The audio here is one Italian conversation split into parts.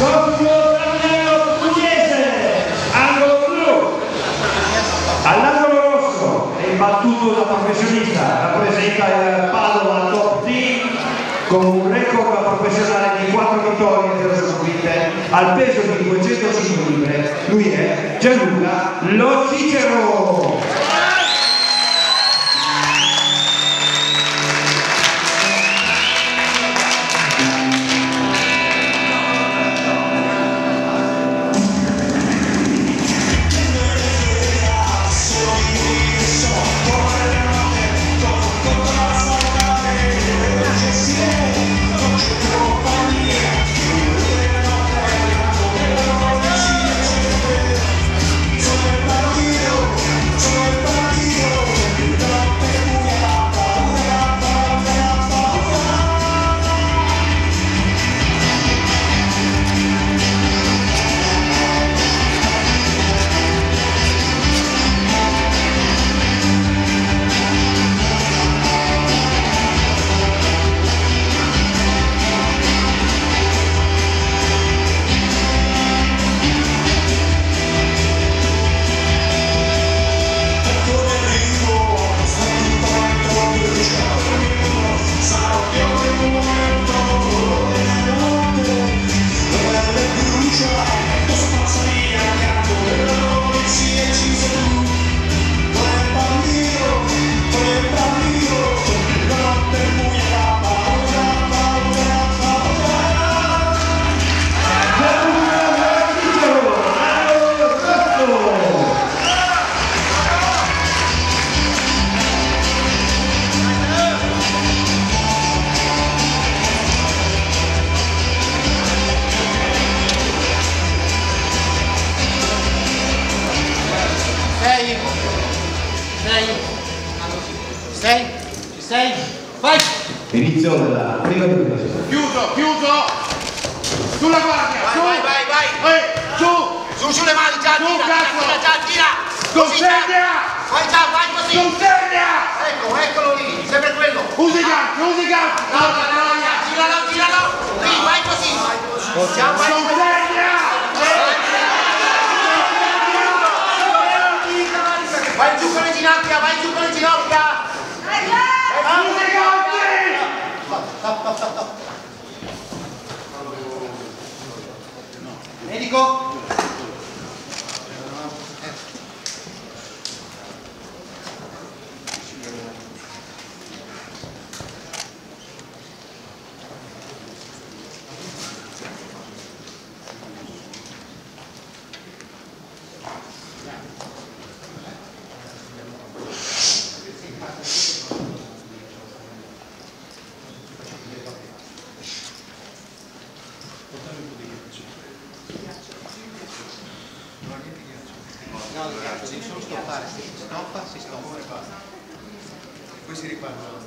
Socio Daniele Pugliese, angolo blu. All'angolo rosso è imbattuto da professionista, rappresenta il Padova Top Team con un record professionale di 4 vittorie e 0 sconfitte al peso di 205 libbre. Lui è Gianluca Lo Cicero. Ci sei? Vai! Inizio della prima preparazione. Chiuso! Sulla guardia! Vai! Su! Su le mani, già, tira! Consegna! Vai così! Consegna! Eccolo lì, sempre quello! Usi i ganci! No, giralo! Lì, vai così! Consegna! Vai giù con le ginocchia! Medico? No, devi solo stoppare, si stoppa e basta. Poi si riparte.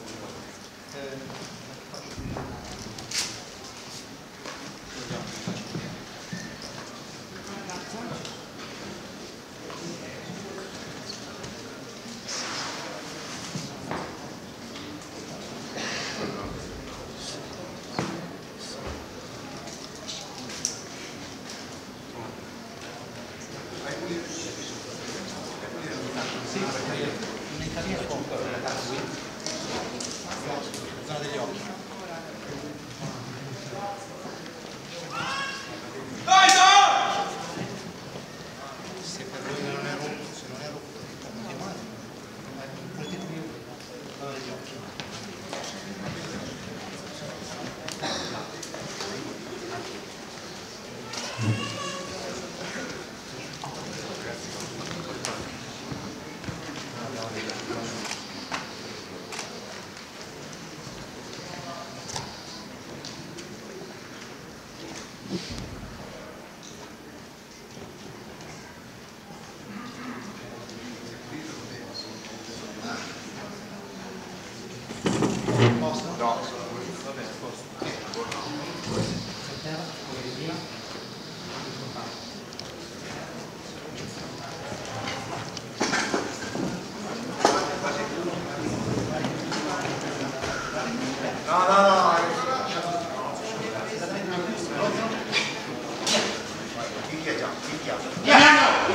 Sì, perché nei cammini comunque la qui, la zona degli occhi. Se per lui non è rotto, se non è rotto, continuate, un pochettino più la zona degli occhi.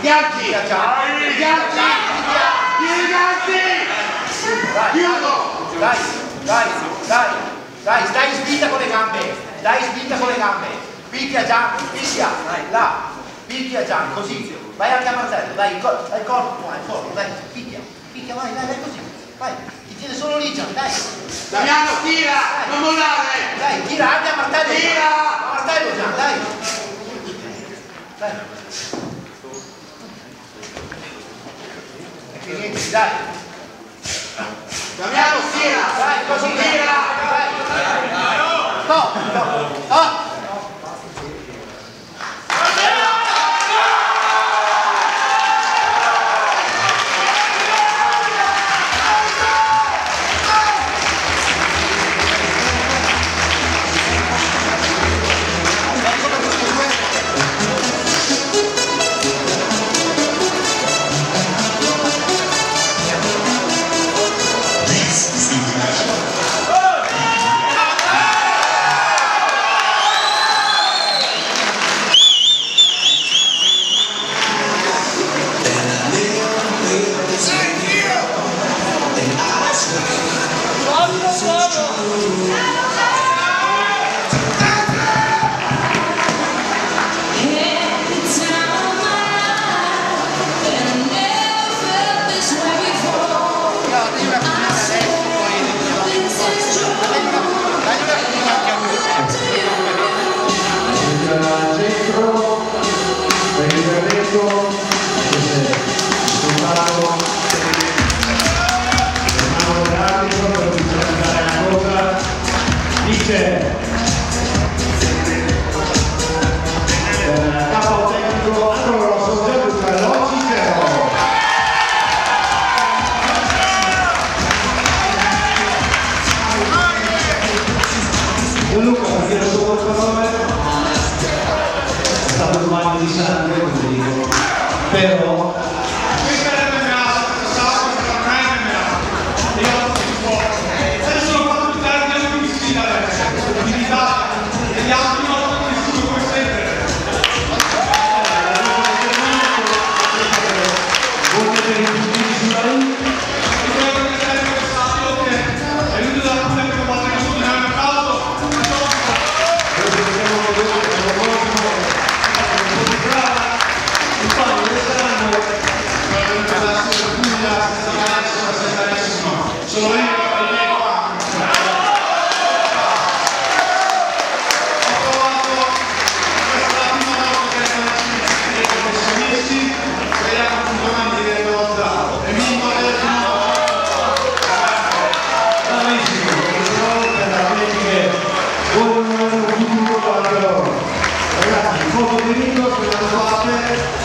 Gatti! Chiudo! Dai, stai spinta con le gambe, picchia Gian, picchia, là, picchia Gian, così, vai anche a martello, dai, il corpo, dai, picchia, vai, così, vai, ti tiene solo lì Gian, dai. Damiano, tira, non mollare! Dai, tira anche a martello, tira! A martello Gian, dai. E niente, dai. Damiano, tira! Dai, così, tira! No! Capo tecnico Angelo Rosso, Luca Loci, Luca, perché il suo portatore è stato un bagno di sangue, come dico, però ragazzi, il foto di Rico, se lo fate